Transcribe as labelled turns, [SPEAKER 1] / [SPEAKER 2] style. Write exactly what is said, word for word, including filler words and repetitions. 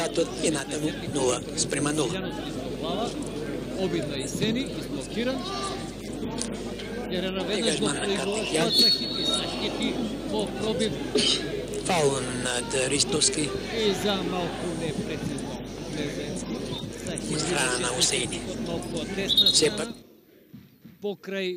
[SPEAKER 1] резултатот е натаму нула спрема нула.
[SPEAKER 2] Обидна и Сени, изблокиран. Терена веднаш го произвела захити, захити во пробив.
[SPEAKER 1] Фаул над Ристовски.
[SPEAKER 2] И за малку непрецизно Плезенски.
[SPEAKER 1] От страна на Усейни.
[SPEAKER 2] Малку од десна
[SPEAKER 1] Сепак
[SPEAKER 2] страна. Покрај